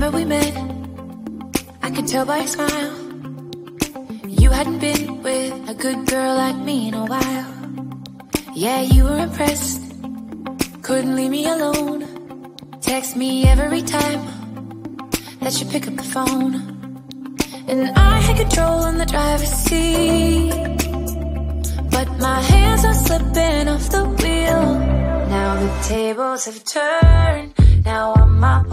Remember we met, I could tell by your smile. You hadn't been with a good girl like me in a while. Yeah, you were impressed, couldn't leave me alone. Text me every time that you pick up the phone. And I had control in the driver's seat, but my hands are slipping off the wheel. Now the tables have turned, now I'm my